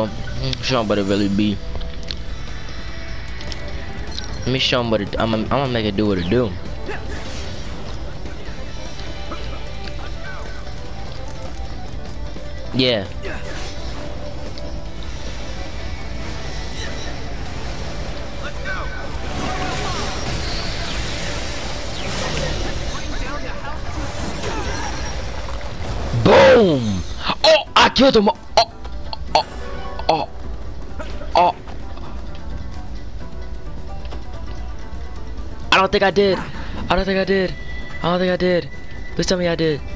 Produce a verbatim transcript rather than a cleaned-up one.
Show him what it really be. Let me show him what it. I'm gonna, I'm gonna make it do what it do. Yeah. Boom! Oh, I killed him. Oh, oh, oh, oh. I don't think I did. I don't think I did. I don't think I did. Please tell me I did.